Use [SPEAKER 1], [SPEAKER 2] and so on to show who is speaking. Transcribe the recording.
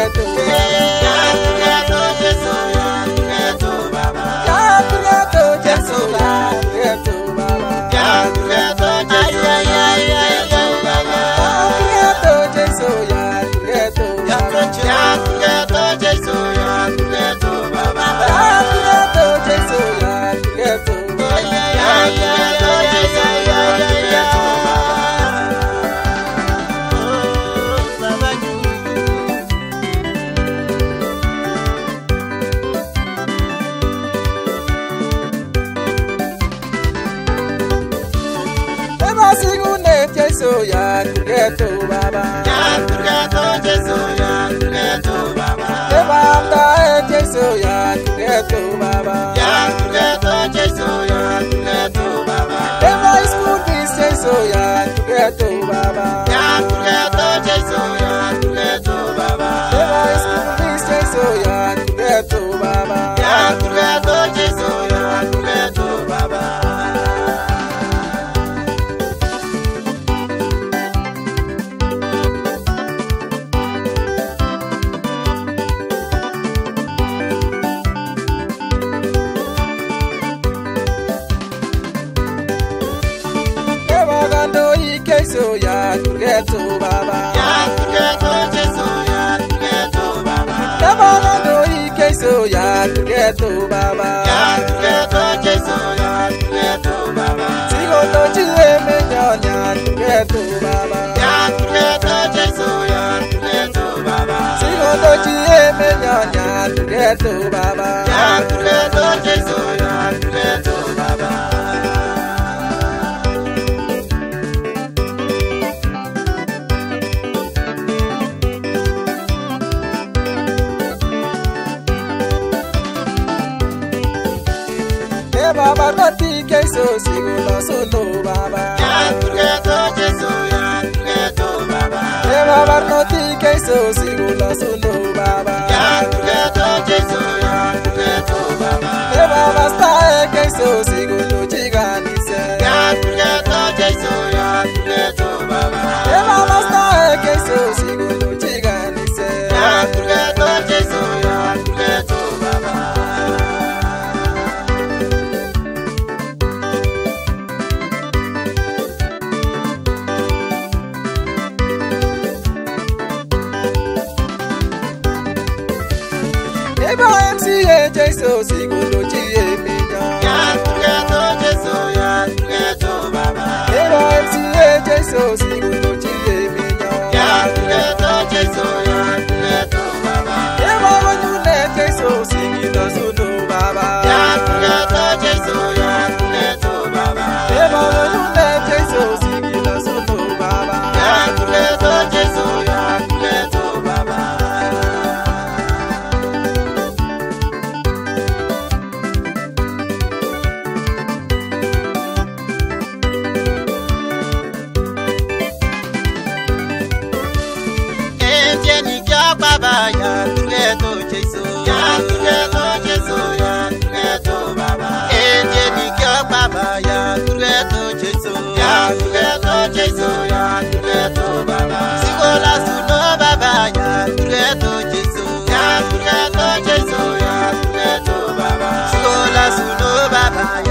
[SPEAKER 1] Jesu ya kugeto baba ya kugeto Jesu ya kugeto baba Devamda Jesu ya kugeto baba ya kugeto Jesu ya kugeto baba Deva school fees Jesu ya kugeto baba ya kugeto Jesu ya kugeto baba Deva school fees Jesu ya kugeto baba ya kugeto Jesu ya kugeto baba Jesu ya kugeto baba ya kugeto Jesu ya kugeto baba Devana doi Jesu ya kugeto baba ya kugeto Jesu ya kugeto baba Sigo to chile menyonya kugeto baba ya kugeto Jesu ya kugeto baba Sigo to chile menyonya kugeto baba ya kugeto Jesu ya kugeto baba Baba roti Jesu sigolo solo baba ya kugeto Jesu ya kugeto baba Baba roti Jesu sigolo solo baba ya kugeto Jesu ya kugeto baba Baba sta Jesu sigolo chiganise ya kugeto Jesu ya kugeto baba Baba sta Jesu sigolo chiganise ya kugeto Jesu ya kugeto baba Jesu sigolo chiye minya ya kugeto Jesu ya kugeto baba Eba MCA Jesu sigolo chiye minya ya kugeto Jesu ya kugeto baba Eba wanyune Jesu sigilo sunu baba ya kugeto Jesu ya kugeto baba Eba wanyune Jesu sigilo sunu baba ya kugeto Jesu ya kugeto baba Baba ya kugeto Jesu ya kugeto Jesu ya kugeto baba Enjeni kyo baba ya kugeto Jesu ya kugeto Jesu ya kugeto baba Sikola suno baba ya kugeto Jesu ya kugeto Jesu ya kugeto baba Sikola suno baba